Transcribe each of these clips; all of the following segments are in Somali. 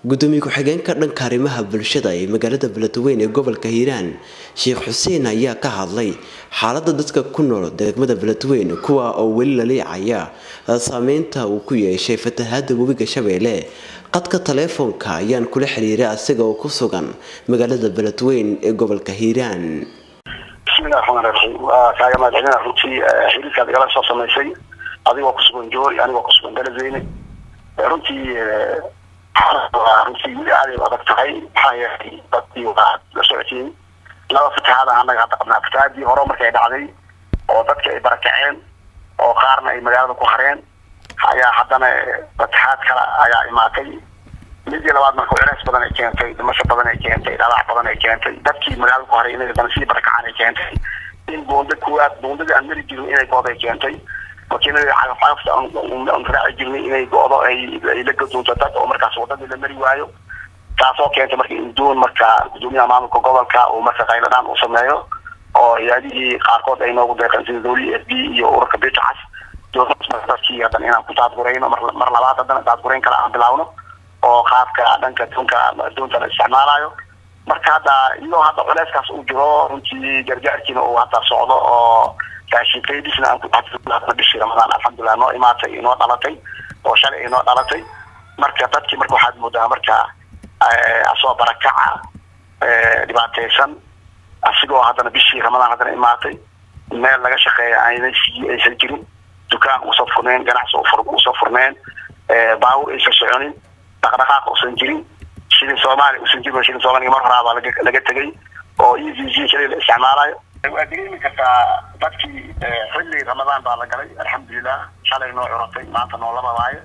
gudoomiye ku-xigeenka dhanka arrimaha bulshada ee magaalada Beledweyne ee gobolka Hiiraan Sheekh Xuseen ayaa ka hadlay xaaladda dadka ku nool degmada Beledweyne kuwa oo weli la leeyay saameynta uu ku yeeshay fatahaada webiga Shabeelle qadka telefoonka ayaan kula xiriiray asaga oo ku sugan magaalada Beledweyne ee gobolka Hiiraan bismillahirrahmanirrahiim kaaga madxina runtii xiriirka dagala soo sameysay adigoo ku sugan joori anigoo ku sugan Beledweyne runtii runtii aad adag tahay maxay dadkii waa la socodsiin laba fatahaada anaga hadda qabnaa fatahaadii hore markay dhacday oo dadka ay barakaceen oo qaarna ay magaalada ku hareen ayaa haddana fatahaad kale ayaa imaatay midii labaad markuu culays badan ay keentay dhimasho badan ay keentay dhaawac badan ay keentay dadkii magaalada ku haray inay haddana sii barakacaan ay keentay in boondada aan mari jirin inay gooday keentay وكيل عارف أن تراعي جميع جوضاء يلقى دون تدق أو مركز وضد المري وايو تعرفوا كأنت مركز دون مركز دون أمام كقبل كا ومركز غيران وصنايو أو يعني خارقات أي نوع ده كان دولي FB يورك بيت عس دون مركز كي هذا أنا كنت أذكرين مرلات هذا أذكرين كلا عم بلاونه أو خاف كأنك دون الاستعمال أيو مركز هذا يلو هذا علاش كاس أجرا ونتي جرجع كنا أو هذا صعدة أو كاشي كيدسنا أنكم تعرفون بشيء رمضان الحمد لله نوع ما تي نوع طلتي أو شرع نوع طلتي مركبات كي مركو حد مده مركا أصوات بركعة دبعتيسن أسيقو هذا بشيء رمضان هذا ما تي مال لقى شقي عيني سجلين دكان وصفرنين جناح وصفرنين باو إيش الشعونين دقدقاق وسنجلين شيء سومالي وسنجلين وشيء سومالي مرة هذا لقيت تجي أو يجي شيء الاستعمال وأدري كذا بدكي حلي رمضان بالقري الحمد لله شالي نوع عرفي ما أنت نوع لما واعي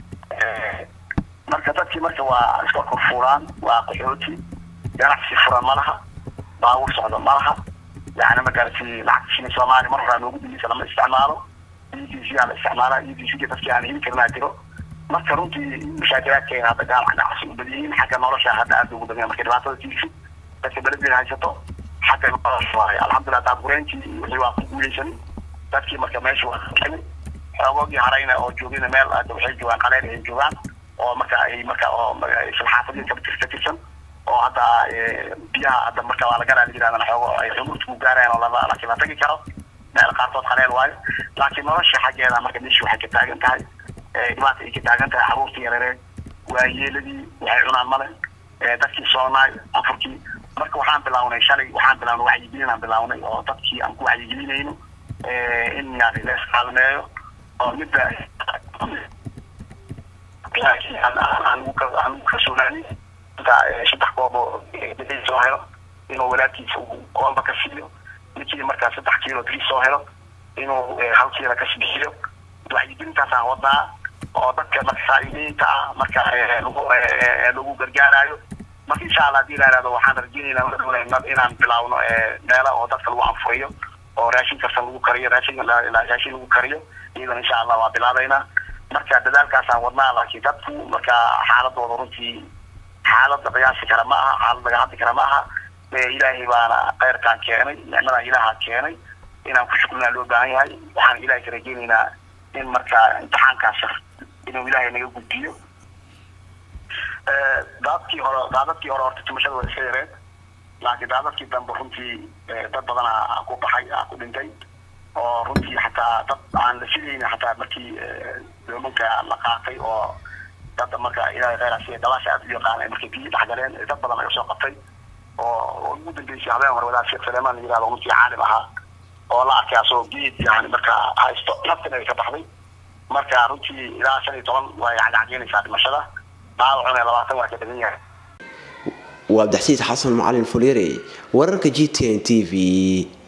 مركبتي مركبة اسمه فوران وقحوتي يعني فران مالها باور صعد مالها يعني ما قالت لي العكس شيء سومالي مرة موجود لي سلام استعماله يجي على استعماله يجي بس يعني يمكن ما أدري مركبتي مشاكلات كين هذا قال عن عصيب بدين حاجة ما رشة هذا أدو بدين مركبات تيجي بس بلدي هاي شطو حتى الحمد لله تعبرينتي وحيوا قوليشن dadkii marka meesha waa keenay xawoogi harayna oo joogina meel aad waxay joogan qaleen ay joogan oo marka ay xaafadii ka tirtirsan oo hada biyaha hada marka waa la garaa jiraan xawoo ay xumurtu gaareen oo la kala tagi karo meel qaarkood qaleen waayo laakiin nolosha xageeda marka meesha waxay ka taagan tahay dhibaata ay ka taagan tahay xaruurtii yareed waa yeeladii waxay cunaan male dadkii Soomaali Afrikii marka waxaan bilawnay shalay waxaan bilawnay wacyigelin aan bilawnay oo dadkii aan ku wacyigelinayno in yani la isqalmeeyo oo midda aan ka suunaani saddex goobo bixin soo helo inuu walaadkiisa qoolba ka siiyo ninkii markaa 3 kiilo soo helo inuu hal kiilo ka siiyo wacyigelintaas aan wadaa oo dadka masaa'idiinta marka lagu gargaarayo marka insha Allah hadii la yiraahdo waxaan rajaynaynaa inaan bilaawno meelo oo dadka lagu anfuriyo oo raashin kasta lagu kariyo raashin lagu kariyo iyadoo insha Allah waa bilaabaynaa marka dadaalkaas aan wadnaa laakiin dadku marka xaaladooda runtii xaalad qiyaasi kara ma aha xaalad laga hadli kara ma aha ilaahay baana qeyrkaan keenay nicmada ilaaha keenay inaan ku shukrina loo baahan yahay waxaan ilaahay ka rajaynaynaa in marka imtixaankaas inuu ilaahay naga gudbiyo dadkii hore horta timashada waa iska yareen laakiin dadkii dambe runtii dad badan ku baxay ku dhintay oo runtii xataa dad aan la filayn xataa markii doomanka la qaatay oo dad marka ilaahay qeyrasiya dalasha aad u yaqaan markii biyo dhaxgaleen dad badan ay soo qabtay oo ugu dambeysay habeen hore wadaad Sheekh Salmaan la yiraahdo runtii caalim ahaa oo la arkay asoo geed yani marka haysto naftan ay ka baxday marka runtii ilaa 15 waa yacaynaysaa dhimashada dhaawacuna 20 waa ka badan yahay وعبد الحسيس حسن معلم فوليري وررك GTN TV